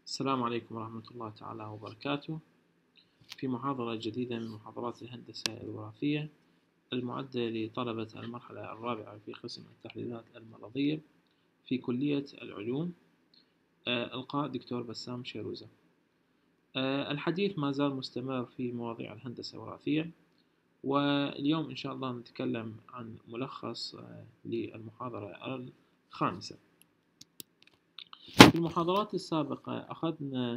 السلام عليكم ورحمة الله تعالى وبركاته. في محاضرة جديدة من محاضرات الهندسة الوراثية المعدة لطلبة المرحلة الرابعة في قسم التحليلات المرضية في كلية العلوم. إلقاء دكتور بسام شيروزة. الحديث ما زال مستمر في مواضيع الهندسة الوراثية، واليوم إن شاء الله نتكلم عن ملخص للمحاضرة الخامسة. في المحاضرات السابقة أخذنا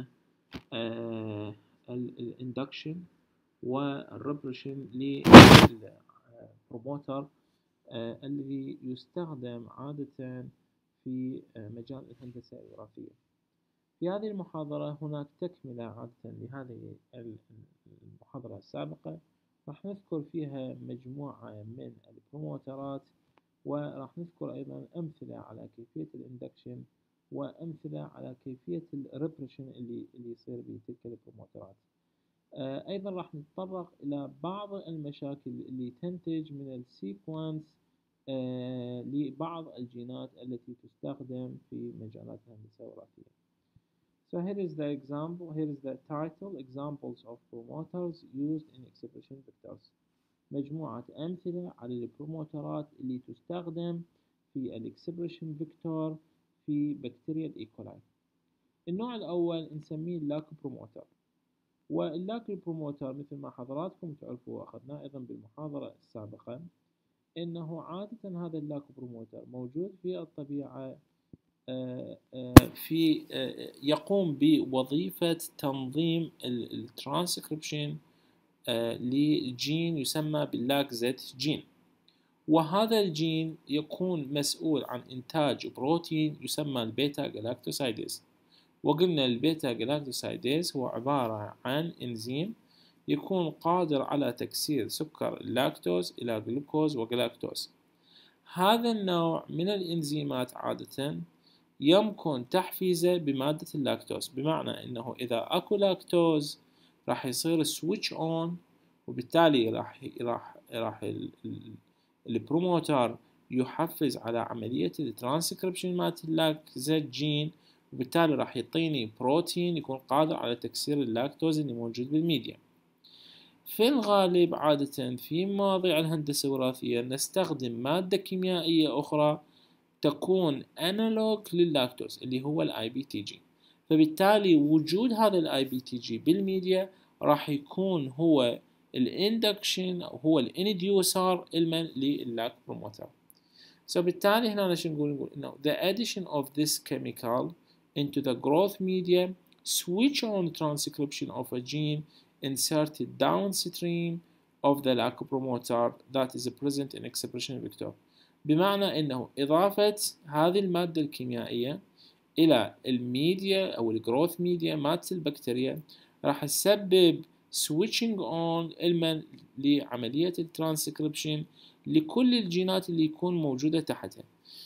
الاندكشن والريبريشن للبروموتر الذي يستخدم عادة في مجال الهندسة الوراثية. في هذه المحاضرة هناك تكملة عادة لهذه المحاضرة السابقة، راح نذكر فيها مجموعة من البروموترات، وراح نذكر أيضا أمثلة على كيفية الاندكشن وأمثلة على كيفية الريبريشن اللي يصير بتلك البروموترات. أيضا راح نتطرق إلى بعض المشاكل اللي تنتج من السيكونس لبعض الجينات التي تستخدم في مجالات الهندسة الوراثية. So here is the example, here is the title, examples of promoters used in expression vectors. مجموعة أمثلة على البروموترات اللي تستخدم في الإكسبريشن فيكتور في بكتيريا الإيكولاي. النوع الأول نسميه اللاكو بروموتر، واللاكو بروموتر مثل ما حضراتكم تعرفوا أخذناه أيضا بالمحاضرة السابقة، إنه عادة هذا اللاكو بروموتر موجود في الطبيعة يقوم بوظيفة تنظيم الترانسكريبشن لجين يسمى باللاكزت جين، وهذا الجين يكون مسؤول عن إنتاج بروتين يسمى البيتا جلاكتوسايديز. وقلنا البيتا جلاكتوسايديز هو عبارة عن إنزيم يكون قادر على تكسير سكر اللاكتوز إلى جلوكوز وجلاكتوز. هذا النوع من الإنزيمات عادة يمكن تحفيزه بمادة اللاكتوز، بمعنى أنه إذا أكو لاكتوز راح يصير سويتش أون، وبالتالي راح البروموتر يحفز على عملية الترانسكريبشن مالت اللاكزت جين، وبالتالي راح يعطيني بروتين يكون قادر على تكسير اللاكتوز اللي موجود بالميديا. في الغالب عادة في مواضيع الهندسة الوراثية نستخدم مادة كيميائية أخرى تكون أنالوج لللاكتوز اللي هو الاي بي تي جي، فبالتالي وجود هذا الاي بي تي جي بالميديا راح يكون هو الاندكشن أو هو الانديوسر لللاك بروموتر. بالتالي هنا شو نقول إنه the addition of this chemical into the growth media switch on transcription of a gene inserted downstream of the lac promoter that is present in expression vector. بمعنى إنه إضافة هذه المادة الكيميائية إلى الميديا أو الجروث ميديا مالت البكتيريا راح تسبب switching on لعملية الترانسكريبشن لكل الجينات اللي يكون موجودة تحتها.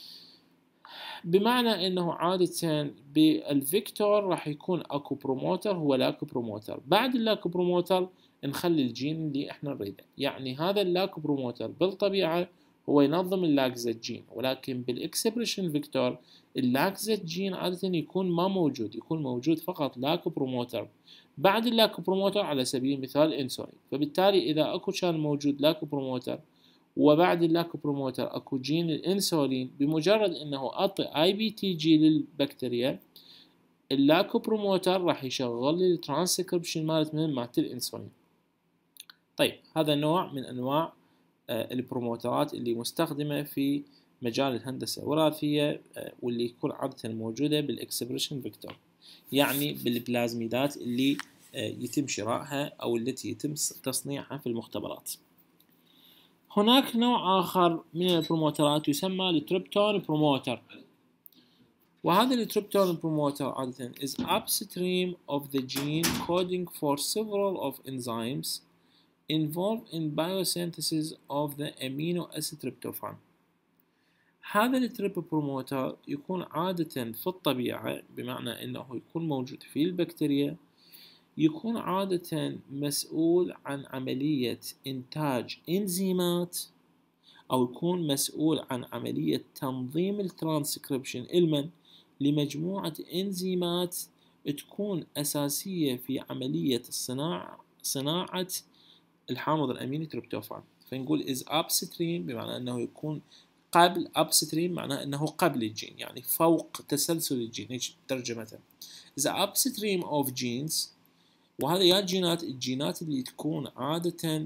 بمعنى انه عادة بالفيكتور راح يكون اكو بروموتر هو لاكو بروموتر، بعد اللاكو بروموتر نخلي الجين اللي احنا نريده، يعني هذا اللاكو بروموتر بالطبيعة هو ينظم اللاكزت جين، ولكن بالاكسبريشن فيكتور اللاكزت جين عادة يكون ما موجود، يكون موجود فقط لاكو بروموتر. بعد اللاكو بروموتر على سبيل المثال انسولين، فبالتالي اذا اكو كان موجود لاكو بروموتر وبعد اللاكو بروموتر اكو جين الانسولين، بمجرد انه اعطي اي بي تي جي للبكتيريا اللاكو بروموتر راح يشغل لي الترانسكريبشن مالت الانسولين. طيب هذا نوع من انواع البروموترات اللي مستخدمة في مجال الهندسة الوراثية، واللي يكون عادة موجودة بالاكسبريشن فيكتور، يعني بالبلازميدات اللي يتم شرائها او التي يتم تصنيعها في المختبرات. هناك نوع آخر من البروموترات يسمى التريبتون بروموتر، وهذا التريبتون بروموتر عادة is upstream of the gene coding for several of enzymes involved in biosynthesis of the amino acid tryptophan. هذا التريب بروموتر يكون عادة في الطبيعة، بمعنى أنه يكون موجود في البكتيريا، يكون عادة مسؤول عن عملية إنتاج إنزيمات، أو يكون مسؤول عن عملية تنظيم الترانسكريبشن لمجموعة إنزيمات تكون أساسية في عملية صناعة الحامض الأميني تريبتوفان. فنقول is upstream بمعنى أنه يكون قبل، upstream معناه أنه قبل الجين، يعني فوق تسلسل الجين، هيك ترجمتها. the upstream of genes، وهذا يا الجينات اللي تكون عادة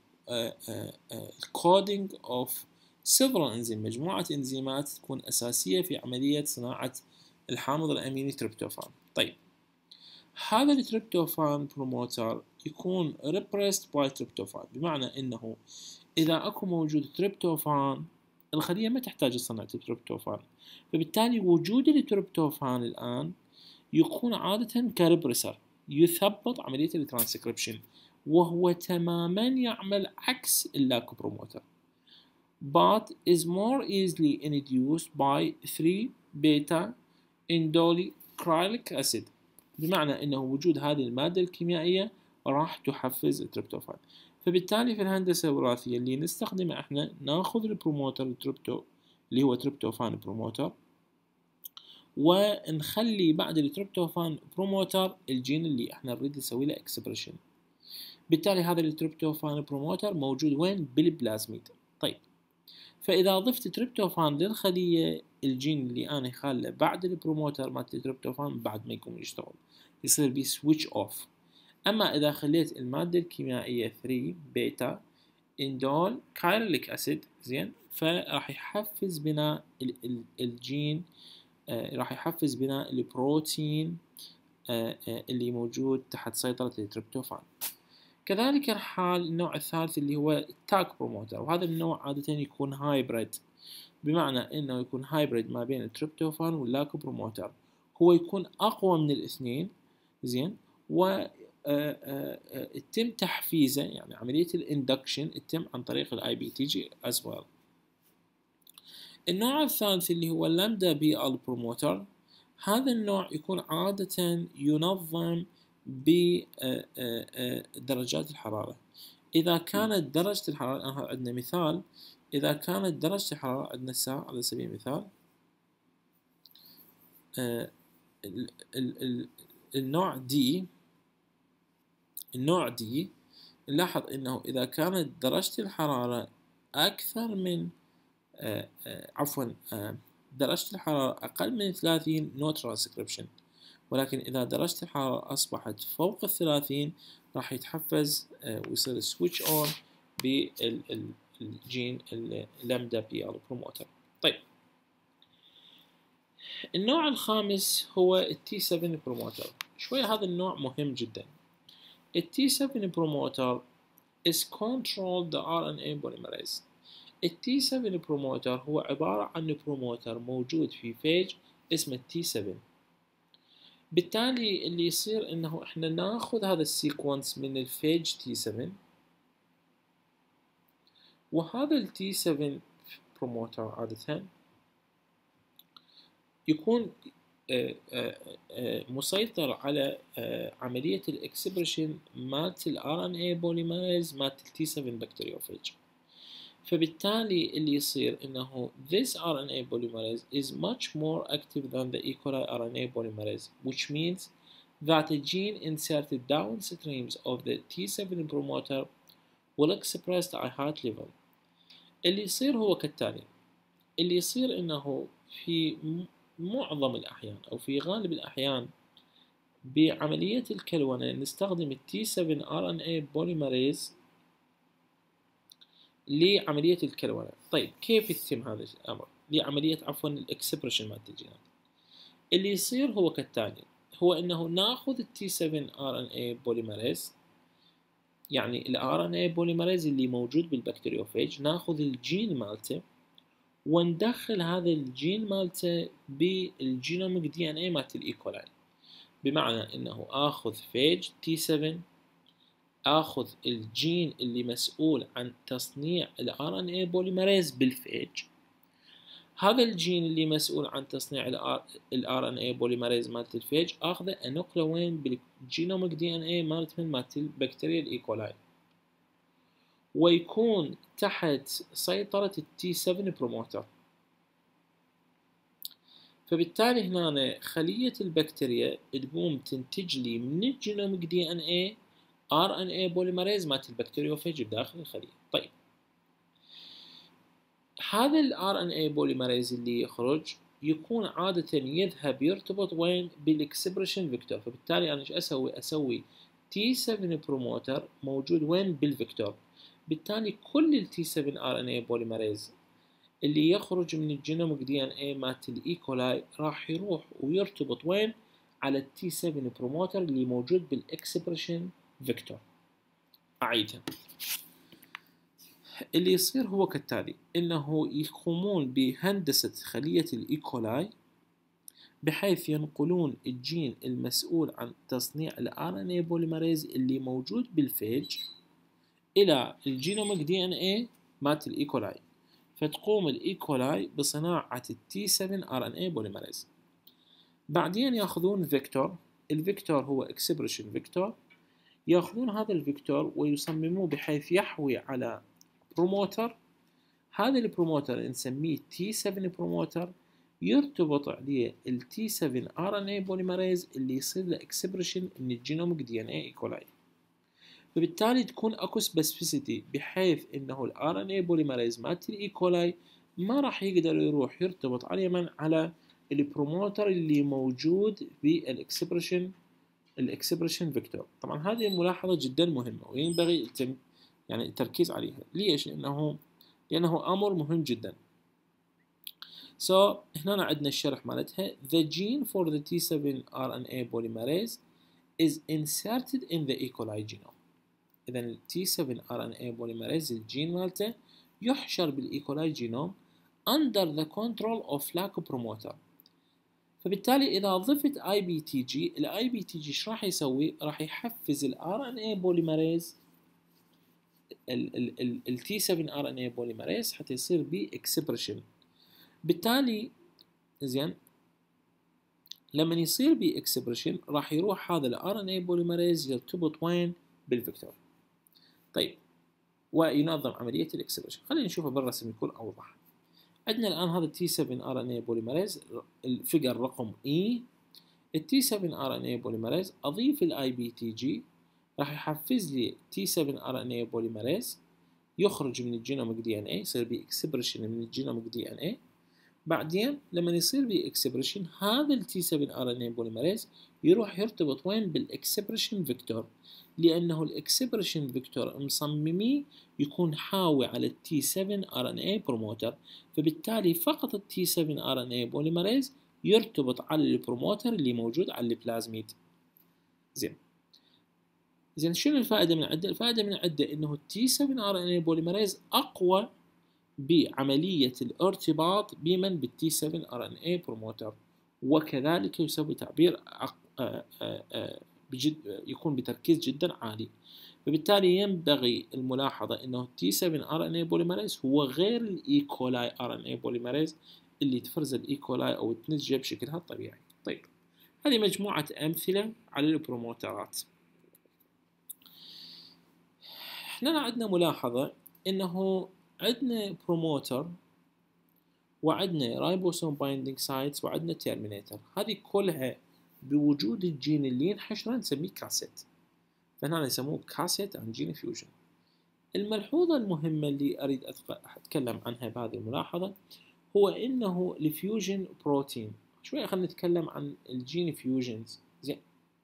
coding of several enzymes، مجموعة انزيمات تكون أساسية في عملية صناعة الحامض الأميني تريبتوفان. طيب هذا التريبتوفان بروموتر يكون repressed by تريبتوفان، بمعنى انه اذا اكو موجود تريبتوفان الخلية ما تحتاج صناعة التريبتوفان، فبالتالي وجود التريبتوفان الان يكون عادة كريبريسر، يثبط عملية الترانسكريبشن، وهو تماما يعمل عكس اللاك بروموتر but is more easily induced by 3 beta indolylcylic acid، بمعنى انه وجود هذه المادة الكيميائية راح تحفز التريبتوفان. فبالتالي في الهندسة الوراثية اللي نستخدمه احنا ناخذ البروموتر اللي هو تريبتوفان بروموتر، ونخلي بعد التريبتوفان بروموتر الجين اللي احنا نريد نسوي له اكسبريشن. بالتالي هذا التريبتوفان بروموتر موجود وين؟ بالبلازميد. طيب فاذا ضفت تريبتوفان للخليه، الجين اللي انا خاله بعد البروموتر مالت التريبتوفان بعد ما يقوم يشتغل يصير بي سويتش اوف. اما اذا خليت الماده الكيميائيه 3 بيتا اندول كايرليك اسيد زين، فراح يحفز بناء الجين، راح يحفز بناء البروتين اللي موجود تحت سيطره التريبتوفان. كذلك الحال النوع الثالث اللي هو التاك بروموتر، وهذا النوع عادة يكون هايبريد، بمعنى انه يكون هايبريد ما بين التريبتوفان واللاك بروموتر، هو يكون اقوى من الاثنين زين، و تتم تحفيزه، يعني عملية الاندكشن تتم عن طريق الاي بي تي جي as well. النوع الثالث اللي هو اللامدا بي ال بروموتر، هذا النوع يكون عادة ينظم بدرجات الحرارة. إذا كانت درجة الحرارة، عندنا مثال، إذا كانت درجة الحرارة عندنا الساعة على سبيل المثال النوع دي نلاحظ إنه إذا كانت درجة الحرارة أكثر من درجة الحرارة أقل من 30 no transcription، ولكن إذا درجة الحرارة أصبحت فوق 30 راح يتحفز ويصير سويتش أون بالجين اللامدا بي ال بروموتر. طيب النوع الخامس هو التي 7 بروموتر. شوية هذا النوع مهم جدا. التي 7 بروموتر is controlled the RNA polymerase. التي 7 بروموتر هو عبارة عن بروموتر موجود في فيج اسمه التي 7. بالتالي اللي يصير انه احنا ناخذ هذا السيكونس من الفيج تي 7، وهذا التي 7 بروموتر عادة يكون مسيطر على عملية الاكسبريشن مالت الار ان اي بوليمريز مالت التي 7 بكتيريوفيج. فبالتالي اللي يصير انه this RNA polymerase is much more active than the E. coli RNA polymerase, which means that a gene inserted downstreams of the T7 promoter will express at a high level. اللي يصير هو كالتالي. اللي يصير انه في معظم الأحيان أو في غالب الأحيان بعملية الكلونة نستخدم التي 7 RNA polymerase لعملية الكلونة. طيب كيف يتم هذا الأمر؟ لعملية الإكسبريشن مالت الجينات. اللي يصير هو كالتالي، هو إنه ناخذ التي 7 RNA polymerase، يعني ال RNA polymerase اللي موجود بالبكتيريوفيج، ناخذ الجين مالته وندخل هذا الجين مالته بالجينوميك دي ان اي مالت الايكولاي، بمعنى انه اخذ فيج تي 7، اخذ الجين اللي مسؤول عن تصنيع الار ان اي بوليمريز بالفيج، هذا الجين اللي مسؤول عن تصنيع الار ان اي بوليمريز مالت الفيج اخذه انقله وين؟ بالجينوميك دي ان اي مالت البكتيريا الايكولاي، ويكون تحت سيطرة التي 7 بروموتر. فبالتالي هنا خلية البكتيريا تقوم تنتج لي من الجينوميك دي ان اي ار ان اي بوليمريز مالت البكتيريوفاج بداخل الخلية. طيب هذا الار ان اي بوليمريز اللي يخرج يكون عادة يذهب يرتبط وين؟ بالاكسبريشن فيكتور. فبالتالي انا ايش اسوي؟ اسوي تي 7 بروموتر موجود وين؟ بالفيكتور. بالتالي كل التي 7 ار ان اي بوليمريز اللي يخرج من الجينوميك دي ان اي مالت الايكولاي راح يروح ويرتبط وين؟ على التي 7 بروموتر اللي موجود بالاكسبريشن فيكتور. اعيدها. اللي يصير هو كالتالي، انه يقومون بهندسة خلية الايكولاي بحيث ينقلون الجين المسؤول عن تصنيع الار ان اي بوليمريز اللي موجود بالفيج الى الجينوميك دي ان اي مالت الايكولاي. فتقوم الايكولاي بصناعة التي 7 ار ان اي بوليمريز. بعدين ياخذون فيكتور، الفيكتور هو اكسبريشن فيكتور، ياخذون هذا الفيكتور ويصمموه بحيث يحوي على بروموتر. هذا البروموتر نسميه تي 7 بروموتر، يرتبط عليه التي 7 ار ان اي بوليمريز اللي يصير له اكسبريشن من الجينوميك دي ان اي ايكولاي. فبالتالي تكون اكو سبيسيفيسيتي بحيث انه الار ان اي بوليمريز مالت الايكولاي ما راح يقدر يروح يرتبط على من؟ على البروموتر اللي موجود بالاكسبريشن فيكتور. طبعا هذه ملاحظة جدا مهمة وينبغي يعني التركيز عليها. ليش؟ لأنه أمر مهم جدا. هنا عندنا الشرح مالتها. The gene for the T7 RNA polymerase is inserted in the E. coli genome. إذا ال T7 RNA polymerase الجين مالته يحشر بالإي كولاي جينوم under the control of lac promoter. فبالتالي إذا ضفت IBTG، ال IBTG إيش راح يسوي؟ راح يحفز ال RNA polymerase ال T7 RNA polymerase حتى يصير ب expression. بالتالي زين لما يصير ب expression راح يروح هذا ال RNA polymerase يرتبط وين؟ بالفيكتور. طيب وينظم عملية الاكسبريشن. خلينا نشوفه بالرسم يكون أوضح. عندنا الآن هذا التي 7 ار ان اي بوليمريز، الفيجر رقم اي. التي 7 ار ان اي بوليمريز اضيف الاي بي تي جي راح يحفز لي تي 7 ار ان اي بوليمريز يخرج من الجينوميك دي ان اي، يصير بي اكسبريشن من الجينوميك دي ان اي. بعدين لما يصير بي اكسبريشن هذا التي 7 ار ان اي بوليمريز يروح يرتبط وين؟ بالاكسبريشن فيكتور، لانه الاكسبريشن فيكتور مصمميه يكون حاوي على التي 7 ار ان اي بروموتر. فبالتالي فقط التي 7 ار ان اي بوليمريز يرتبط على البروموتر اللي موجود على البلازميد. زين شنو الفائده من عده؟ الفائده من عده انه التي 7 ار ان اي بوليمريز اقوى بعمليه الارتباط بمن؟ بالتي 7 ار ان اي بروموتر، وكذلك يسوي تعبير يكون بتركيز جدا عالي. فبالتالي ينبغي الملاحظة انه تي 7 ار ان اي بوليمريز هو غير الايكولاي ار ان اي بوليمريز اللي تفرز الايكولاي او تنتجه بشكلها الطبيعي. طيب هذه مجموعة امثلة على البروموترات. احنا عندنا ملاحظة انه عندنا بروموتر وعندنا رايبوسوم بايندينج سايتس وعندنا تيرمينيتر. هذه كلها بوجود الجين اللي ينحشره نسميه كاسيت، فهنا يسموه كاسيت عن جين فيوجن. الملحوظة المهمة اللي أريد أتكلم عنها بهذه الملاحظة هو إنه الفيوجن بروتين. شوية خلينا نتكلم عن الجين فيوجنز. زين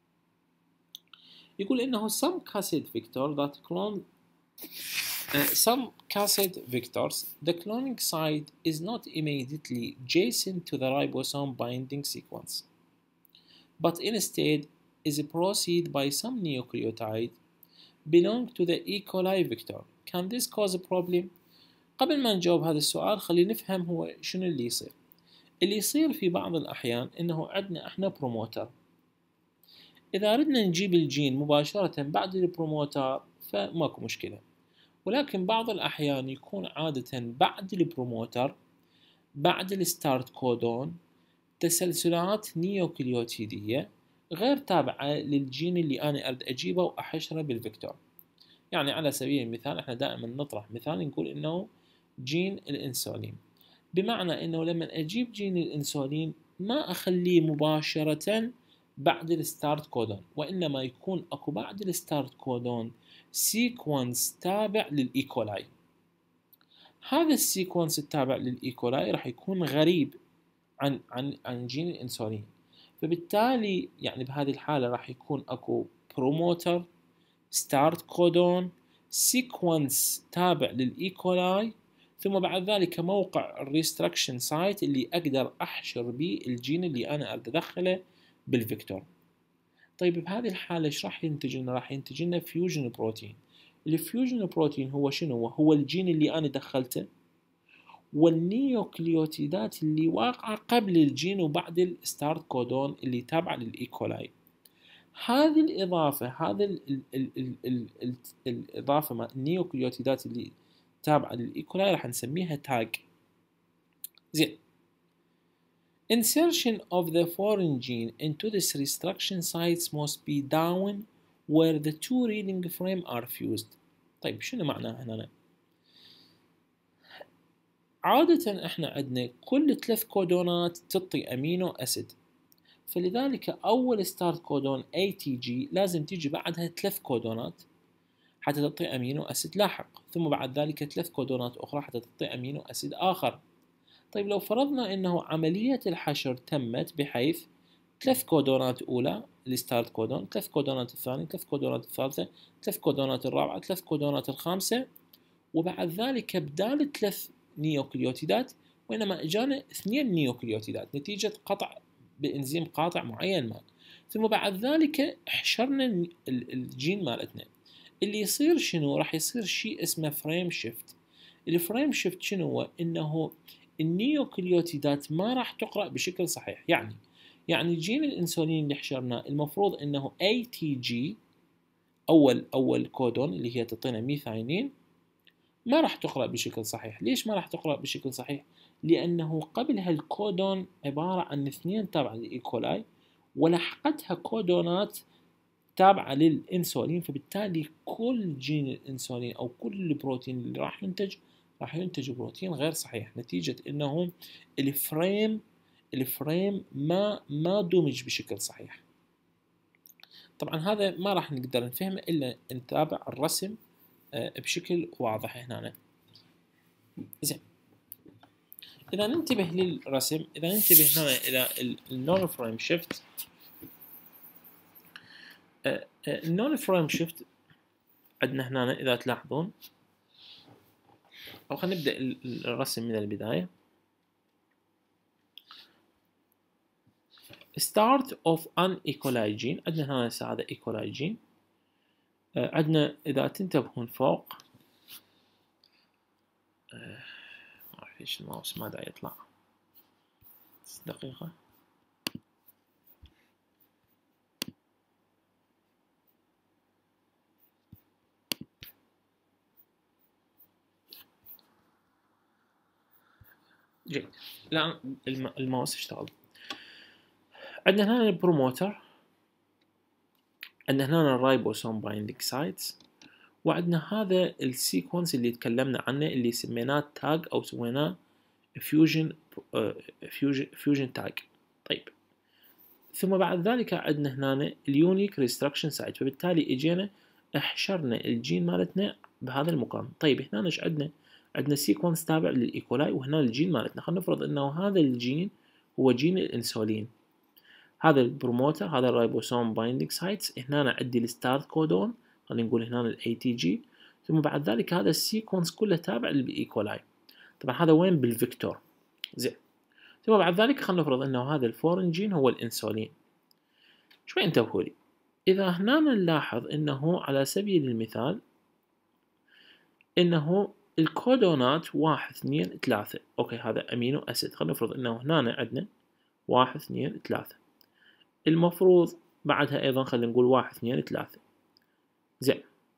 يقول إنه some cassette vector that clone some cassette vectors the cloning site is not immediately adjacent to the ribosome binding sequence but instead is preceded by some nucleotide belong to the E. coli vector. Can this cause a problem? قبل ما نجاوب هذا السؤال خلينا نفهم هو شنو اللي يصير. اللي يصير في بعض الأحيان إنه عندنا إحنا بروموتر، إذا أردنا نجيب الجين مباشرة بعد البروموتر فماكو مشكلة، ولكن بعض الأحيان يكون عادة بعد البروموتر بعد الستارت كودون تسلسلات نيوكليوتيدية غير تابعة للجين اللي أنا أريد أجيبه وأحشره بالفيكتور. يعني على سبيل المثال احنا دائما نطرح مثال نقول انه جين الانسولين، بمعنى انه لما اجيب جين الانسولين ما أخليه مباشرة بعد الستارت كودون، وإنما يكون أكو بعد الستارت كودون سيكونس تابع للإيكولاي. هذا السيكونس التابع للإيكولاي راح يكون غريب عن جين الإنسولين، فبالتالي يعني بهذه الحالة راح يكون أكو بروموتر، ستارت كودون، سيكونس تابع للإيكولاي، ثم بعد ذلك موقع الريستركشن سايت اللي أقدر أحشر به الجين اللي أنا أريد أدخله بالفيكتور. طيب بهذه الحالة إيش راح ينتج لنا؟ راح ينتج لنا فيوجن بروتين. الفيوجن بروتين هو شنو؟ هو الجين اللي أنا دخلته والنيوكليوتيدات اللي واقعة قبل الجين وبعد الستارت كودون اللي تابعة للإيكولاي. هذه الإضافة، هذه الإضافة مع النيوكليوتيدات اللي تابعة للإيكولاي راح نسميها تاج. زين. Insertion of the foreign gene into this restriction sites must be down where the two reading frame are fused. طيب شنو معناها هنا؟ عادة احنا عندنا كل 3 كودونات تعطي امينو اسيد، فلذلك اول ستارت كودون ATG لازم تيجي بعدها 3 كودونات حتى تعطي امينو اسيد لاحق، ثم بعد ذلك 3 كودونات اخرى حتى تعطي امينو اسيد اخر. طيب لو فرضنا انه عملية الحشر تمت بحيث 3 كودونات اولى الستارت كودون، 3 كودونات الثانية، 3 كودونات الثالثة، 3 كودونات الرابعة، 3 كودونات الخامسة، وبعد ذلك بدال 3 نيوكليوتيدات وإنما إجانا 2 نيوكليوتيدات نتيجة قطع بإنزيم قاطع معين ما، ثم بعد ذلك حشرنا الجين مالتنا. اللي يصير شنو؟ راح يصير شيء اسمه فريم شيفت. الفريم شيفت شنو هو؟ إنه النيوكليوتيدات ما راح تقرأ بشكل صحيح. يعني جين الإنسولين اللي حشرناه المفروض إنه ATG أول كودون اللي هي تعطينا ميثاينين ما راح تقرأ بشكل صحيح. ليش ما راح تقرأ بشكل صحيح؟ لأنه قبلها الكودون عبارة عن 2 تابعة للإيكولاي ولحقتها كودونات تابعة للإنسولين، فبالتالي كل جين الإنسولين أو كل البروتين اللي راح ينتج بروتين غير صحيح نتيجة أنه الفريم ما دمج بشكل صحيح. طبعا هذا ما راح نقدر نفهمه إلا نتابع الرسم بشكل واضح هنا. زين، إذا ننتبه للرسم، إذا ننتبه هنا إلى النون فريم شيفت، النون فريم شيفت عندنا هنا إذا تلاحظون، أو خلينا نبدأ الرسم من البداية. start of an equali gene، عندنا هنا هذا equali gene. عندنا إذا تنتبهون فوق ما أعرف ليش الماوس ما دا يطلع، دقيقة. جيد، الآن الماوس اشتغل. عندنا هنا البروموتر، عندنا هنا الرايبوسوم بايندينج سايتس، وعندنا هذا السيكونس اللي تكلمنا عنه اللي سميناه تاج أو سميناه فيوجن تاج. طيب، ثم بعد ذلك عندنا هنا اليونيك ريستركشن سايت، فبالتالي اجينا حشرنا الجين مالتنا بهذا المكان. طيب هنا ايش عندنا؟ عندنا سيكونس تابع للإيكولاي، وهنا الجين مالتنا. خلينا نفرض انه هذا الجين هو جين الانسولين، هذا البروموتر، هذا الرايبوسوم بايندينج سايتس. هنا عندي الستارت كودون، خلينا نقول هنا الاي تي جي، ثم بعد ذلك هذا السيكونس كله تابع للإيكولاي. طبعا هذا وين؟ بالفيكتور. زين، ثم بعد ذلك خلينا نفرض انه هذا الفورين جين هو الانسولين. شوي انتبهوا لي، اذا هنا نلاحظ انه على سبيل المثال انه الكودونات 1 2 3، اوكي هذا امينو اسيد. خلينا نفرض انه هنا عندنا 1 2 3، المفروض بعدها ايضا خلينا نقول 1 2 3. زين،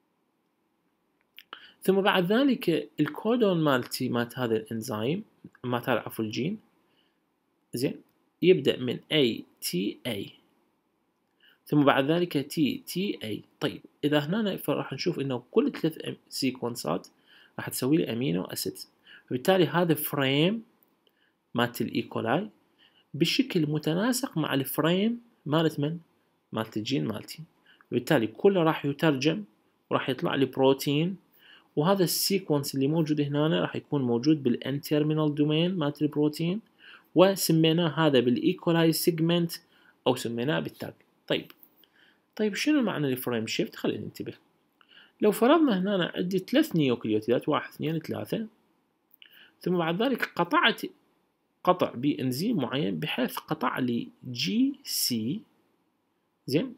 ثم بعد ذلك الكودون مالت هذا الانزيم، مالت هذا عفوا الجين، زين، يبدأ من ATA ثم بعد ذلك TTA. طيب إذا هنا راح نشوف إنه كل 3 سيكونسات راح تسوي لي أمينو أسيد، فبالتالي هذا فريم مالت الإيكولاي بشكل متناسق مع الفريم مالت من؟ مالت الجين مالتي. وبالتالي كله راح يترجم وراح يطلع لي بروتين، وهذا السيكونس اللي موجود هنا راح يكون موجود بالان تيرمينال دومين مالت البروتين، وسميناه هذا بالايكولاي سيجمنت او سميناه بالتاج. طيب شنو معنى الفريم شيفت؟ خلينا ننتبه. لو فرضنا هنا عندي 3 نيوكليوتيدات 1 2 3، ثم بعد ذلك قطعت قطع بإنزيم معين بحيث قطع لي جي سي، زين،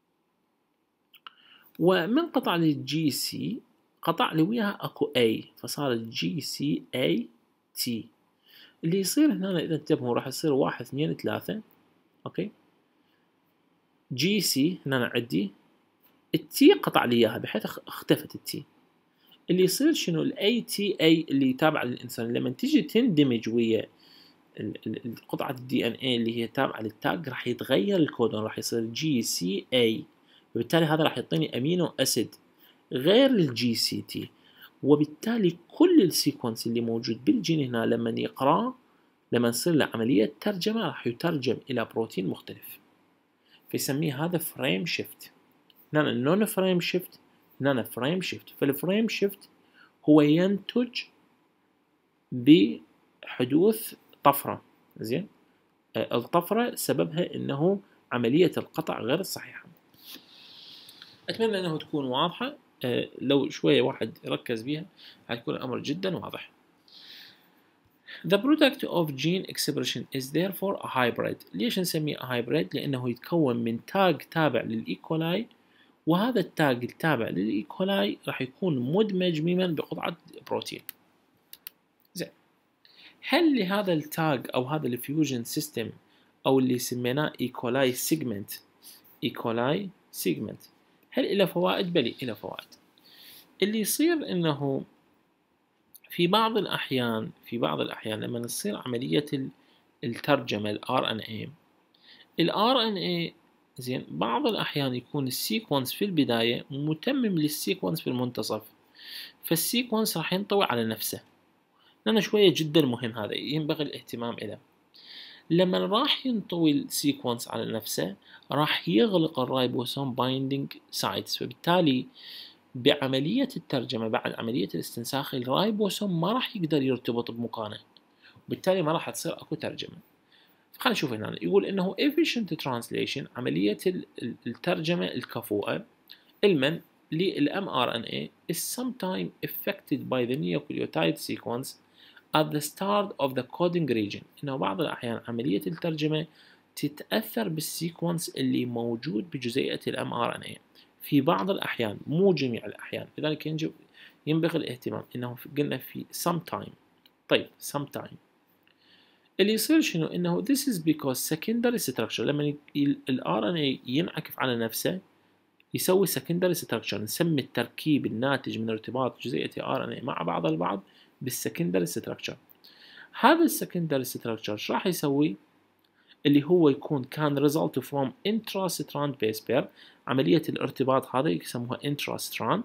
ومن قطع لي جي سي قطع لي وياها اكو اي، فصارت جي سي اي تي. اللي يصير هنا اذا انتبهوا راح يصير 1 2 3، اوكي، جي سي هنا عندي التي قطع لي اياها بحيث اختفت التي. اللي يصير شنو؟ الاي تي اي اللي تابعه للانسان لما تيجي تندمج ويا قطعة الدي ان اي اللي هي تابعة للتاج راح يتغير الكودون، راح يصير جي سي اي، وبالتالي هذا راح يعطيني امينو اسيد غير الجي سي تي، وبالتالي كل السيكونس اللي موجود بالجين هنا لما يقراه لما يصير له عملية ترجمة راح يترجم إلى بروتين مختلف، فيسميه هذا فريم شيفت. هنا نون فريم شيفت، هنا فريم شيفت. فالفريم شيفت هو ينتج بحدوث طفرة، زين، الطفرة سببها انه عملية القطع غير الصحيحة. اتمنى انه تكون واضحة، لو شوية واحد يركز بيها هيكون الامر جدا واضح. The product of gene expression is therefore a hybrid. ليش نسميه a hybrid؟ لانه يتكون من تاج تابع للإيكولاي، وهذا التاج التابع للإيكولاي راح يكون مدمج ميما بقطعة بروتين. زين، هل لهذا التاج او هذا الفيوجن سيستم او اللي سميناه ايكولاي سيجمنت هل له فوائد؟ بلي له فوائد. اللي يصير انه في بعض الاحيان لما تصير عملية الترجمة الار ان اي زين، بعض الاحيان يكون السيكونس في البداية متمم للسيكونس في المنتصف، فالسيكونس راح ينطوي على نفسه. لأنه شوية جدا مهم، هذا ينبغي الاهتمام إليه. لما راح ينطوي السيكونس على نفسه راح يغلق الرايبوسوم بايندينج سايتس، فبالتالي بعملية الترجمة بعد عملية الاستنساخ الرايبوسوم ما راح يقدر يرتبط بمكانه، وبالتالي ما راح تصير اكو ترجمة. خلينا نشوف هنا يقول انه efficient translation عملية الترجمة الكفؤة المن للام ار ان اي is sometimes affected by the nucleotide sequence at the start of the coding region. إنه بعض الأحيان عملية الترجمة تتأثر بالسيكونس اللي موجود بجزيئة ال mRNA في بعض الأحيان، مو جميع الأحيان، لذلك ينبغي الاهتمام. إنه قلنا في sometime. طيب sometime اللي يصير شنو؟ إنه this is because secondary structure لما ال RNA ينعكف على نفسه يسوي secondary structure، نسمي التركيب الناتج من ارتباط جزيئة RNA مع بعض البعض بالسكندري ستراكشر. هذا السكندري ستراكشر ايش راح يسوي؟ اللي هو يكون كان result from intra-strand base pair، عملية الارتباط هذا يسموها intra-strand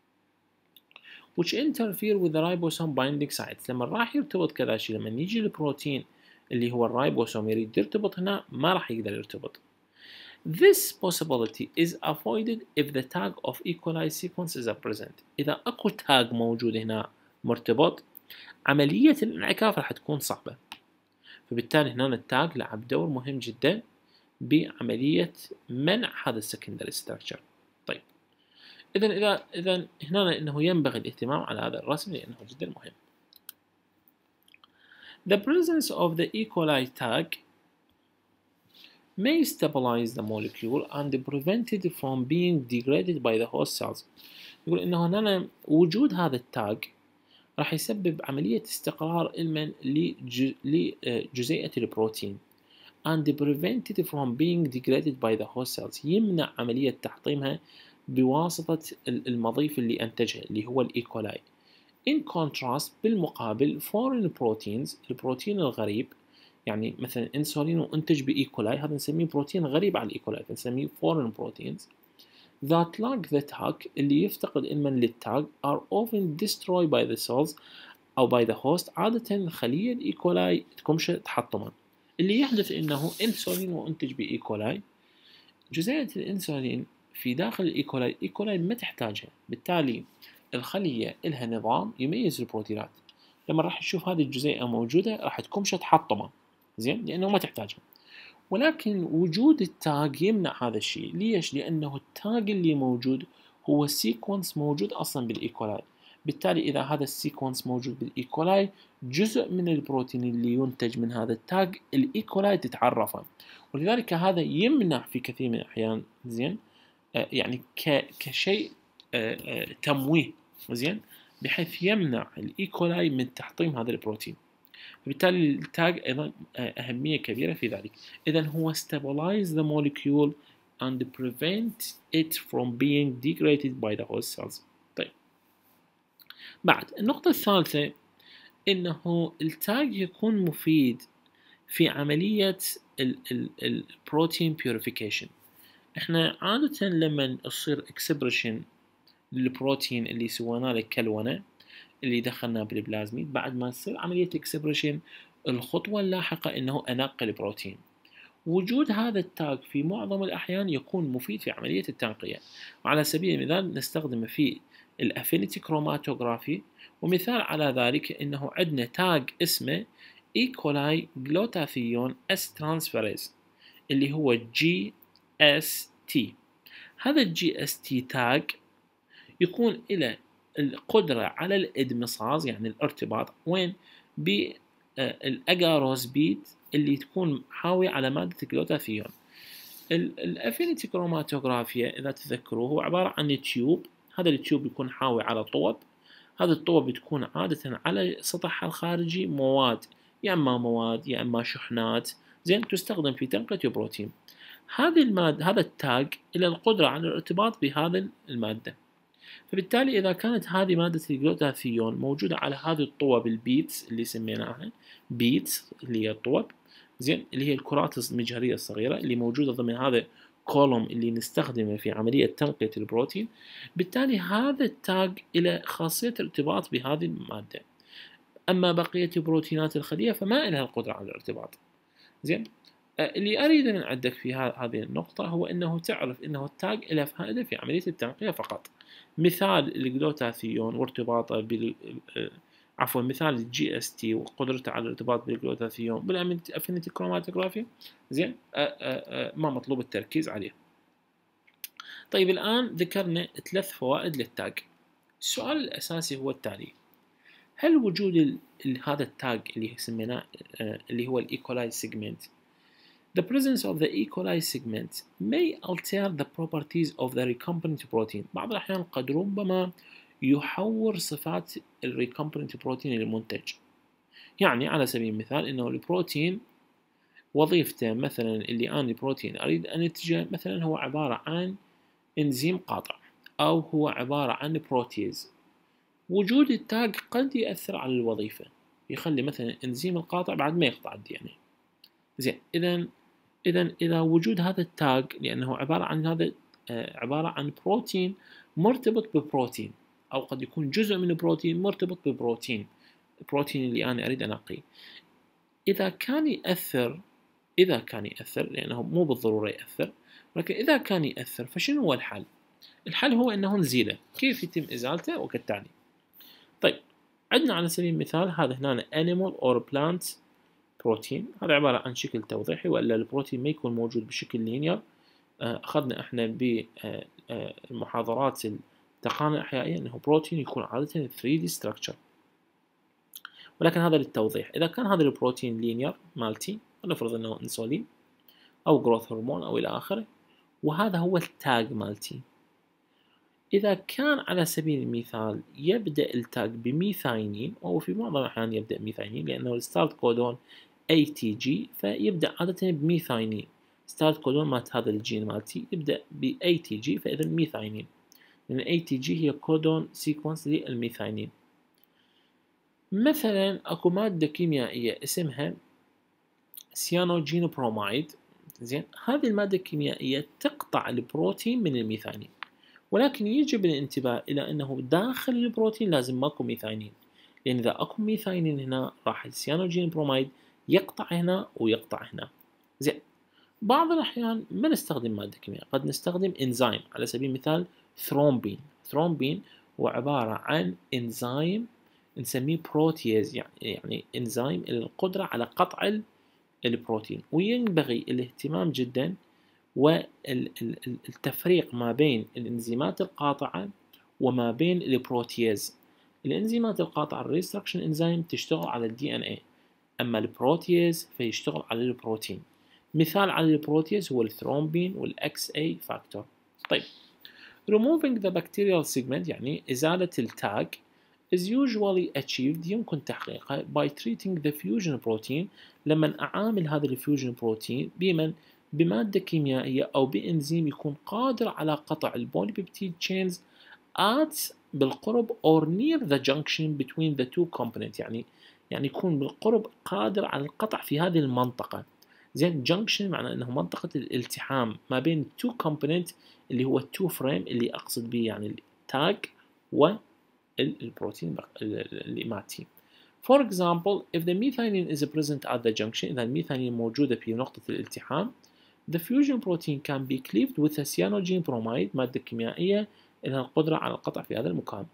which interfere with the ribosome binding sites. لما راح يرتبط كذا شيء، لما يجي البروتين اللي هو الرايبوسوم يريد يرتبط هنا ما راح يقدر يرتبط. This possibility is avoided if the tag of E. coli sequence is present. إذا أكو تاج موجود هنا مرتبط عملية الانعكاف راح تكون صعبة، فبالتالي هنا التاج لعب دور مهم جدا بعملية منع هذا السكندري ستراكشر. طيب إذا هنا إنه ينبغي الاهتمام على هذا الرسم لأنه جدا مهم. The presence of the E. coli tag may stabilize the molecule and prevent it from being degraded by the host cells. يقول إنه هنا وجود هذا التاج راح يسبب عملية استقرار المن لجزيئة البروتين and prevent it from being degraded by the host cells، يمنع عملية تحطيمها بواسطة المضيف اللي أنتجها اللي هو الإيكولاي. In contrast بالمقابل foreign proteins، البروتين الغريب يعني مثلا انسولين وانتج بإيكولاي، هذا نسميه بروتين غريب على الإيكولاي فنسميه foreign proteins that lack the tag اللي يفتقد المن للتاج are often destroyed by the cells أو by the host. عادة خلية الإيكولاي تكونش تحطما، اللي يحدث انه انسولين وانتج بايكولاي. جزيئة الانسولين في داخل الايكولاي ما تحتاجها، بالتالي الخلية لها نظام يميز البروتينات. لما راح تشوف هذه الجزيئة موجودة راح تكون تحطمه، زين، لانه ما تحتاجها. ولكن وجود التاج يمنع هذا الشيء. ليش؟ لانه التاج اللي موجود هو سيكونس موجود اصلا بالايكولاي. بالتالي اذا هذا السيكونس موجود بالايكولاي، جزء من البروتين اللي ينتج من هذا التاج الايكولاي تتعرفه، ولذلك هذا يمنع في كثير من الاحيان، زين، يعني كشيء تمويه، زين، بحيث يمنع الايكولاي من تحطيم هذا البروتين. فبالتالي التاج ايضا اهميه كبيره في ذلك. اذا هو stabilize the molecule and prevent it from being degraded by the host cells. طيب، بعد النقطه الثالثه انه التاج يكون مفيد في عمليه البروتين purification. احنا عاده لما تصير اكسبريشن للبروتين اللي سوينا له كلونه اللي دخلناه بالبلازميد، بعد ما تصير عملية اكسبريشن الخطوة اللاحقة انه انقل البروتين. وجود هذا التاج في معظم الأحيان يكون مفيد في عملية التنقية. وعلى سبيل المثال نستخدمه في الافينيتي كروماتوغرافي، ومثال على ذلك انه عندنا تاج اسمه ايكولاي جلوتاثيون اس ترانسفيريز اللي هو GST. هذا الGST تاج يكون له القدرة على الإدمصاص، يعني الارتباط، وين؟ بالأجاروسبيد اللي تكون حاوية على مادة الجلوتاثيون. الافينيتي كروماتوغرافيا إذا تذكروا هو عبارة عن تيوب. هذا التيوب يكون حاوي على طوب. هذا الطوب تكون عادة على سطحها الخارجي مواد، يا إما مواد يا إما شحنات، زين، تستخدم في تنقية البروتين. هذه المادة، هذا التاج له القدرة على الارتباط بهذه المادة. فبالتالي إذا كانت هذه مادة الجلوتاثيون موجودة على هذه الطوب البيتس اللي سميناها بيتس، اللي هي الطوب، زين، اللي هي الكرات المجهرية الصغيرة اللي موجودة ضمن هذا كولوم اللي نستخدمه في عملية تنقية البروتين، بالتالي هذا التاج له خاصية ارتباط بهذه المادة. أما بقية بروتينات الخلية فما لها القدرة على الارتباط، زين. اللي أريد أن أعدك في هذه النقطة هو أنه تعرف أنه التاج له فائدة في عملية التنقية فقط. مثال الجلوتاثيون وارتباطه مثال GST وقدرته على الارتباط بالجلوتاثيون بالافينيتي كروماتوغرافي، زين، ما مطلوب التركيز عليه. طيب، الآن ذكرنا 3 فوائد للتاج. السؤال الأساسي هو التالي: هل وجود هذا التاج اللي سميناه اللي هو الإيكولاي سيجمنت، the presence of the E. coli segment may alter the properties of the recombinant protein. بعض الأحيان قد ربما يحور صفات recombinant protein المنتج. يعني على سبيل المثال إنه البروتين وظيفته مثلا اللي أنا البروتين أريد أن أنتجه مثلا هو عبارة عن إنزيم قاطع، أو هو عبارة عن بروتيز. وجود التاج قد يأثر على الوظيفة، يخلي مثلا الإنزيم القاطع بعد ما يقطع الDNA. زين، إذا وجود هذا التاج، لأنه عبارة عن هذا عبارة عن بروتين مرتبط ببروتين، أو قد يكون جزء من البروتين مرتبط ببروتين، البروتين اللي أنا أريد أنقيه. إذا كان يأثر لأنه مو بالضرورة يأثر، ولكن إذا كان يأثر فشنو هو الحل؟ الحل هو أنه نزيله. كيف يتم إزالته؟ وكالتالي. طيب، عندنا على سبيل المثال هذا هنا animal or plant بروتين. هذا عبارة عن شكل توضيحي، وإلا البروتين ما يكون موجود بشكل لينير. أخذنا إحنا بمحاضرات التقانة الأحيائية أنه بروتين يكون عادة 3D structure، ولكن هذا للتوضيح. إذا كان هذا البروتين لينير مالتي، نفرض أنه إنسولين أو جروث هرمون أو إلى آخره، وهذا هو التاج مالتي. إذا كان على سبيل المثال يبدأ التاج بميثاينين، أو في معظم الأحيان يبدأ ميثاينين لأنه الستارت كودون ATG، فيبدأ عادة بميثاينين. ستارت كودون مالت هذا الجين مالتي يبدأ ب ATG، فإذا ميثاينين، لأن ATG هي كودون سيكونس للميثاينين. مثلا أكو مادة كيميائية اسمها سيانوجين برومايد، زين، هذه المادة الكيميائية تقطع البروتين من الميثاينين، ولكن يجب الانتباه إلى أنه داخل البروتين لازم ماكو ميثاينين، لأن إذا أكو ميثاينين هنا راح السيانوجين برومايد يقطع هنا ويقطع هنا. زين، بعض الأحيان ما نستخدم مادة كيميائية، قد نستخدم إنزيم. على سبيل المثال ثرومبين. ثرومبين هو عبارة عن إنزيم نسميه بروتيز، يعني إنزيم القدرة على قطع البروتين. وينبغي الاهتمام جدا والتفريق ما بين الإنزيمات القاطعة وما بين البروتيز. الإنزيمات القاطعة الريستركشن إنزيم تشتغل على الدي ان اي، أما البروتيز فيشتغل على البروتين. مثال على البروتيز هو الثرومبين والإكس اي فاكتور. طيب، removing the bacterial segment يعني إزالة التاج is usually achieved يمكن تحقيقها by treating the fusion protein لما أعامل هذا الفيوجن بروتين بمادة كيميائية أو بإنزيم يكون قادر على قطع البوليبيبتيد chains at بالقرب or near the junction between the two components، يعني يكون بالقرب قادر على القطع في هذه المنطقة. زين، junction معناه أنه منطقة الالتحام ما بين two component اللي هو two frame اللي أقصد به يعني التاج والبروتين اللي ماتي. For example, if the methionine is present at the junction، إذا الميثانين موجودة في نقطة الالتحام، the fusion protein can be cleaved with a cyanogen bromide مادة كيميائية لها القدرة على القطع في هذا المكان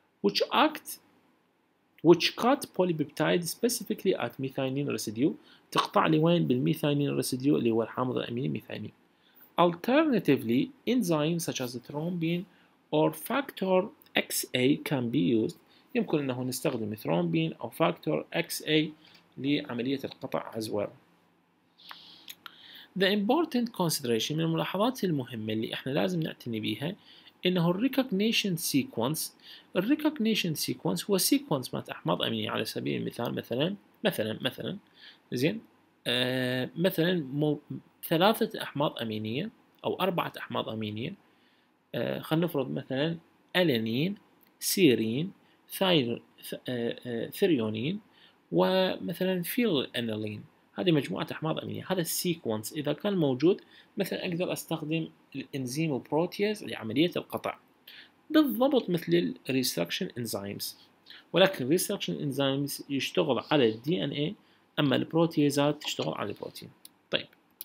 which cut polypeptide specifically at methionine residue، تقطع لي وين؟ بالميثانين ريسيديو اللي هو الحامض الأميني ميثانين. Alternatively, enzymes such as thrombin or factor XA can be used. يمكن أنه نستخدم ثرومبين أو فاكتور XA لعملية القطع as well. The important consideration من الملاحظات المهمة اللي احنا لازم نعتني بيها انه الريكوجنيشن سيكونس. الريكوجنيشن سيكونس هو سيكونس مات احماض امينية. على سبيل المثال مثلا زين، مثلا 3 احماض امينية او 4 احماض امينية. خلينا نفرض مثلا الانين، سيرين، ثريونين، ومثلا فينيلانين. هذه مجموعة أحماض أمينية. هذا السيكونس إذا كان موجود مثلا أقدر أستخدم الإنزيم بروتيز لعملية القطع بالضبط مثل الريستركشن إنزيمز، ولكن الريستركشن إنزيمز يشتغل على الدي ان اي، أما البروتيزات تشتغل على البروتين. طيب،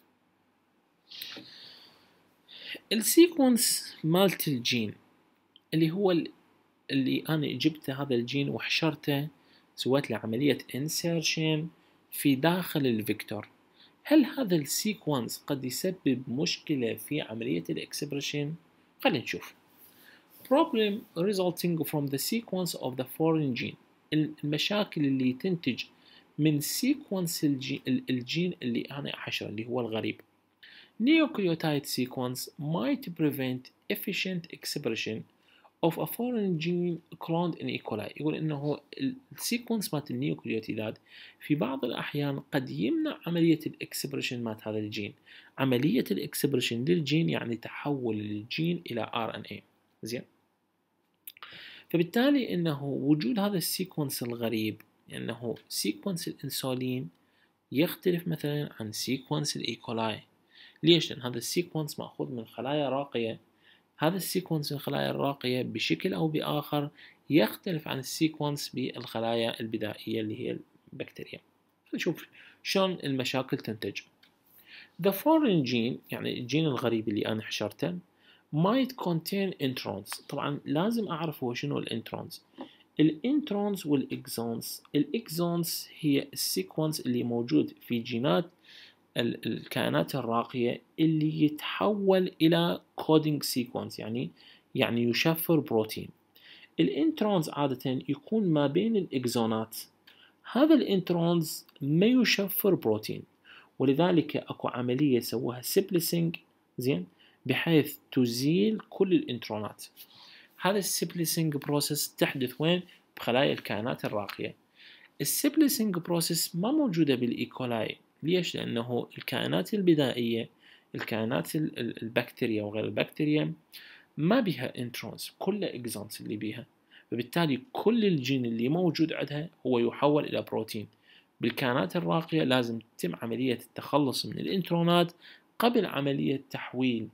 السيكونس مالت الجين اللي هو اللي أنا جبت هذا الجين وحشرته، سويت له عملية insertion في داخل الفيكتور. هل هذا السيكونس قد يسبب مشكلة في عملية الإكسبريشن؟ خلينا نشوف. Problem resulting from the sequence of the foreign gene، المشاكل اللي تنتج من سيكونس الجين اللي أنا أحشره اللي هو الغريب. Nucleotide sequence might prevent efficient expression of a foreign gene cloned in E. coli. يقول إنه السيكونس مات النيوكليوتيدات في بعض الأحيان قد يمنع عملية الإكسبريشن مات هذا الجين. عملية الإكسبريشن للجين يعني تحول الجين إلى RNA. زين، فبالتالي إنه وجود هذا السيكونس الغريب، لأنه يعني سيكونس الإنسولين يختلف مثلا عن سيكونس الإي كولاي. ليش؟ لأن هذا السيكونس مأخوذ من خلايا راقية. هذا السيكونس من الخلايا الراقية بشكل أو بآخر يختلف عن السيكونس بالخلايا البدائية اللي هي البكتيريا. نشوف شلون المشاكل تنتج. The foreign gene يعني الجين الغريب اللي أنا حشرته might contain introns. طبعا لازم أعرف هو شنو الانترونز. الانترونز والإكزونز. الإكزونز هي السيكونس اللي موجود في جينات الكائنات الراقية اللي يتحول إلى كودينج سيكونس، يعني يشفر بروتين. الانترونز عادة يكون ما بين الإكزونات. هذا الانترونز ما يشفر بروتين، ولذلك أكو عملية سووها سبليسنج، زين، بحيث تزيل كل الانترونات. هذا السبليسنج بروسيس تحدث وين؟ بخلايا الكائنات الراقية. السبليسنج بروسيس ما موجودة بالإيكولاي. ليش؟ لأنه الكائنات البدائية، الكائنات البكتيريا وغير البكتيريا ما بها انترونز، كلها اكزونز اللي بيها، فبالتالي كل الجين اللي موجود عندها هو يحول إلى بروتين. بالكائنات الراقية لازم تتم عملية التخلص من الانترونات قبل عملية تحويل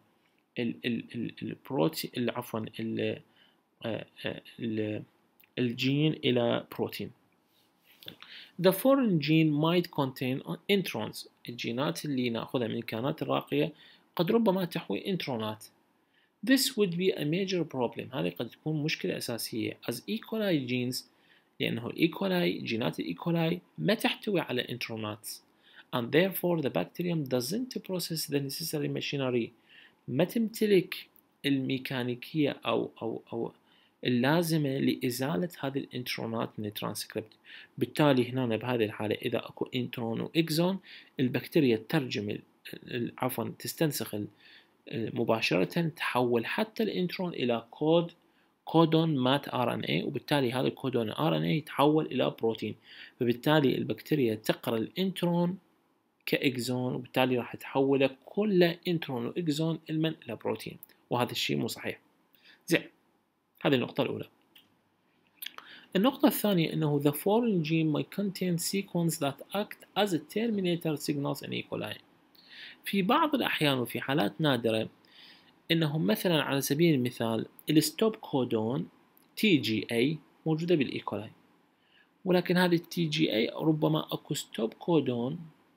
البروتين، عفوا الجين إلى بروتين. The foreign gene might contain introns. الجينات اللي نأخذها من الكائنات الراقية قد ربما تحوي انترونات. This would be a major problem. هذه قد تكون مشكلة أساسية as E. coli genes لأنه جينات الإي كولاي ما تحتوي على انترونات and therefore the bacterium doesn't process the necessary machinery. ما تمتلك الميكانيكية أو اللازمة لإزالة هذه الانترونات من الترانسكريبت. بالتالي هنا بهذه الحالة إذا أكو انترون وإكزون البكتيريا تترجم تستنسخ مباشرة تحول حتى الانترون إلى كودون مات RNA، وبالتالي هذا الكودون RNA يتحول إلى بروتين. فبالتالي البكتيريا تقرأ الانترون كإكزون، وبالتالي راح تحوله كله انترون وإكزون إلى بروتين، وهذا الشيء مو صحيح. زين، هذه النقطة الأولى. النقطة الثانية أنه the foreign gene may contain sequence that act as a terminator signals in E. coli. في بعض الأحيان وفي حالات نادرة إنه مثلا على سبيل المثال الستوب كودون TGA موجودة بالإي كولاي، ولكن هذه TGA ربما أكو ستوب كودون.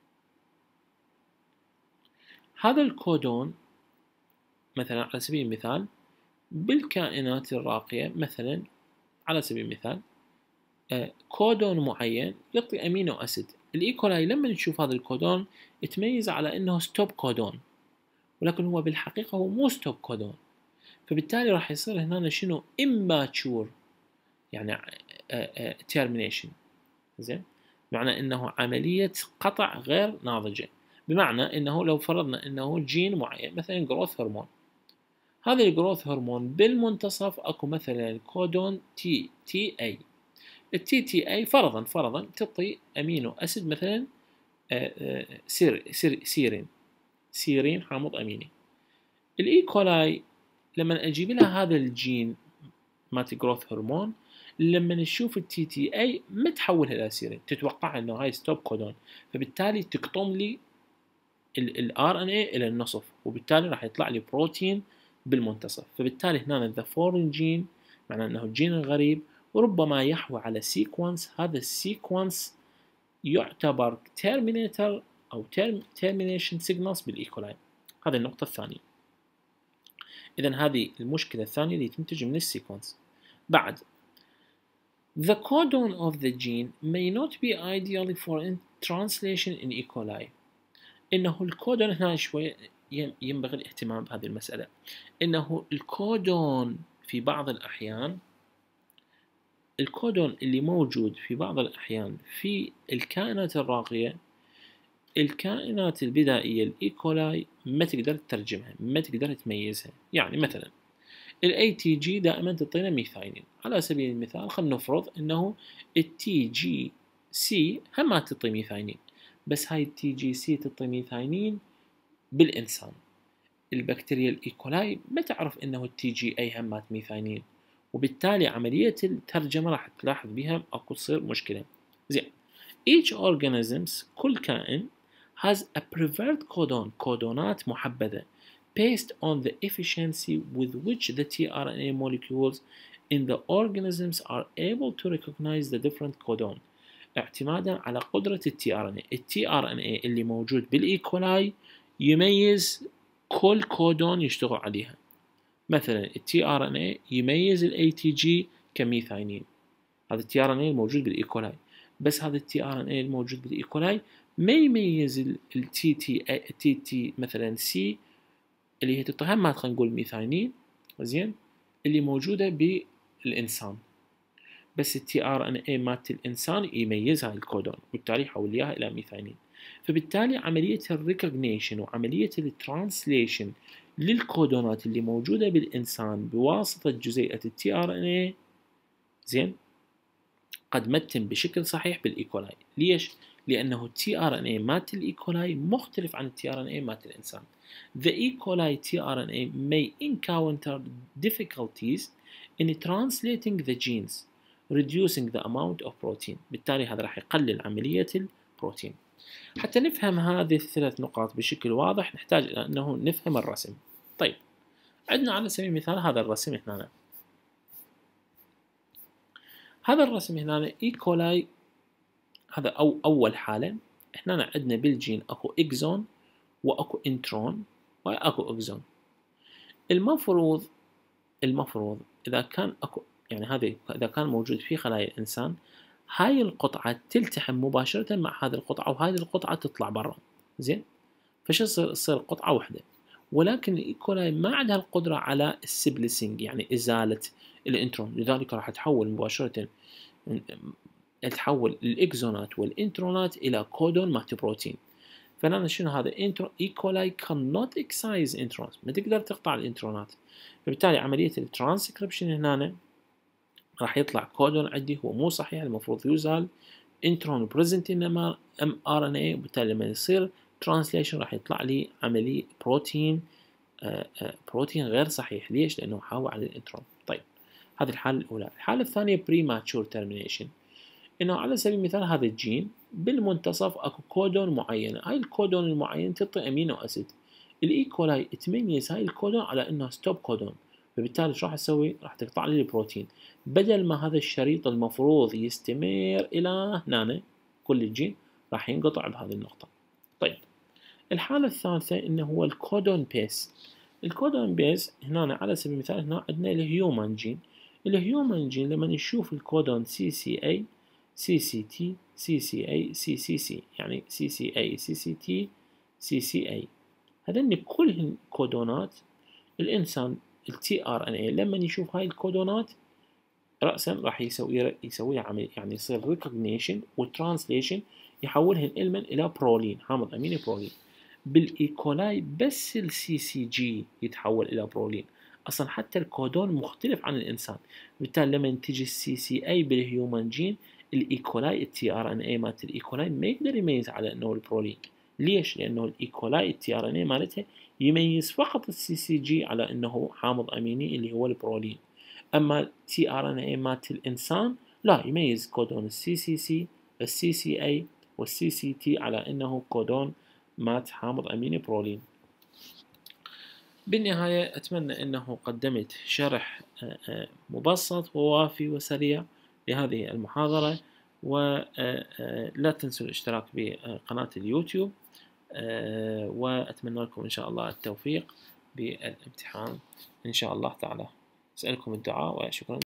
هذا الكودون مثلا على سبيل المثال بالكائنات الراقية، مثلا على سبيل المثال كودون معين يعطي أمينو أسيد. الإي كولاي لما نشوف هذا الكودون يتميز على أنه ستوب كودون، ولكن هو بالحقيقة هو مو ستوب كودون. فبالتالي راح يصير هنا شنو immature، يعني termination. زين، معنى انه عملية قطع غير ناضجة. بمعنى انه لو فرضنا انه جين معين مثلا جروث هرمون، هذا الجروث هرمون بالمنتصف اكو مثلا كودون تي اي. التي فرضا تعطي امينو اسيد مثلا سيرين حامض اميني. الاي كولاي لما اجيب لها هذا الجين مالت جروث هرمون، لما نشوف التي تي اي متحولها الى سيرين، تتوقع انه هاي ستوب كودون، فبالتالي تقطم لي الار ان اي الى النصف، وبالتالي راح يطلع لي بروتين بالمنتصف. فبالتالي هنا ذا فورين جين معناه انه الجين الغريب وربما يحوي على سيكونس، هذا السيكونس يعتبر تيرمينيتر او تيرمينيشن سيجنالز بالايكولاي. هذه النقطة الثانية. إذن هذه المشكلة الثانية اللي تنتج من السيكونس. بعد the codon of the gene may not be ideal for translation in E. coli. إنه الكودون هنا شوي ينبغي الاهتمام بهذه المسألة. إنه الكودون في بعض الأحيان، الكودون اللي موجود في بعض الأحيان في الكائنات الراقية، الكائنات البدائية الإي كولاي ما تقدر تترجمها، ما تقدر تميزها. يعني مثلا الاي تي جي دائما تعطينا ميثاينين. على سبيل المثال خلينا نفرض انه التي جي سي هم ما تعطي ميثاينين، بس هاي التي جي سي تعطي ميثاينين بالانسان. البكتيريا الاي كولاي ما تعرف انه التي جي اي هم ميثاينين، وبالتالي عملية الترجمة راح تلاحظ بها اكو تصير مشكلة. زين، each organisms كل كائن has a preferred codon، كودونات محبذة based on the efficiency with which the tRNA molecules in the organisms are able to recognize the different codon، اعتمادا على قدرة التي ار ان اي اللي موجود بالاي كولاي يميز كل كودون يشتغل عليها. مثلا التي ار ان اي يميز الاي تي جي كميثاينين، هذا التي ار ان اي الموجود بالاي كولاي، بس هذا التي ار ان اي الموجود بالاي كولاي ما يميز التي تي مثلا سي اللي هي تطهم ما خلينا نقول ميثاينين، زين، اللي موجوده بالانسان، بس التي ار ان اي مالت الانسان يميزها الكودون، وبالتالي يحول اياها الى ميثاينين. فبالتالي عمليه الريكوجنيشن وعمليه الترانسليشن للكودونات اللي موجوده بالانسان بواسطه جزيئه التي ار ان اي، زين، قد ما تتم بشكل صحيح بالايكولاي. ليش؟ لانه التي ار ان اي مالت الايكولاي مختلف عن التي ار ان اي مالت الانسان. The E. coli tRNA may encounter difficulties in translating the genes, reducing the amount of protein. بالتالي هذا راح يقلل عملية البروتين. حتى نفهم هذه الثلاث نقاط بشكل واضح نحتاج إلى أنه نفهم الرسم. طيب، عندنا على سبيل المثال هذا الرسم هنا. هذا الرسم هنا E. coli هذا أول حالة. إحنا عندنا بالجين أكو إكزون وأكو إنترون وأكو إكزون. المفروض إذا كان أكو يعني هذا إذا كان موجود في خلايا الإنسان، هاي القطعة تلتحم مباشرة مع هذه القطعة وهذه القطعة تطلع برا. زين، فش تصير قطعة واحدة. ولكن الإيكولاي ما عندها القدرة على السبلسنج، يعني إزالة الإنترون، لذلك راح تحول مباشرة، تحول الإكزونات والإنترونات إلى كودون مالت بروتين. فلان شنو هذا؟ إيكولاي cannot excise انترونز، ما تقدر تقطع الإنترونات، فبالتالي عملية الترانسكريبشن هنا راح يطلع كودون عندي هو مو صحيح، المفروض يزال انترون بريزنت انما ام ار ان اي، وبالتالي لما يصير ترانسليشن راح يطلع لي عملية بروتين غير صحيح. ليش؟ لأنه حاوى على الانترون. طيب، هذه الحالة الأولى. الحالة الثانية بريماتشور ترمينيشن، إنه على سبيل المثال هذا الجين بالمنتصف أكو كودون معينة، هاي الكودون المعين تعطي أمينو أسيد. الإيكولاي تميز هاي الكودون على إنه ستوب كودون، فبالتالي شو راح تسوي؟ راح تقطع لي البروتين، بدل ما هذا الشريط المفروض يستمر إلى هنا كل الجين راح ينقطع بهذه النقطة. طيب، الحالة الثالثة إنه هو الكودون بيس. الكودون بيس هنا على سبيل المثال هنا عندنا الهيومن جين. الهيومن جين لما نشوف الكودون CCA CCT CCA CCC، يعني CCA CCT CCA، هذين كلهن كودونات الإنسان tRNA لما يشوف هاي الكودونات رأسا راح يسوي عملية، يعني يصير recognition وترانسليشن، يحولهن إلى برولين، حامض أميني برولين. بالإيكولاي بس السي سي جي يتحول إلى برولين، أصلا حتى الكودون مختلف عن الإنسان. بالتالي لما تجي السي سي أي بالهيومن جين، الإيكولاي التي ار ان اي مالت الإيكولاي ما يقدر يميز على أنه البرولين. ليش؟ لأنه الإيكولاي التي ار ان اي مالتها يميز فقط السي سي جي على أنه حامض أميني اللي هو البرولين. أما تي ار ان اي مالت الإنسان لا، يميز كودون السي سي سي السي سي اي والسي سي تي على أنه كودون مات حامض أميني برولين. بالنهاية أتمنى أنه قدمت شرح مبسط ووافي وسريع لهذه المحاضرة، ولا تنسوا الاشتراك بقناة اليوتيوب، وأتمنى لكم إن شاء الله التوفيق بالامتحان إن شاء الله تعالى. أسألكم الدعاء وشكرا.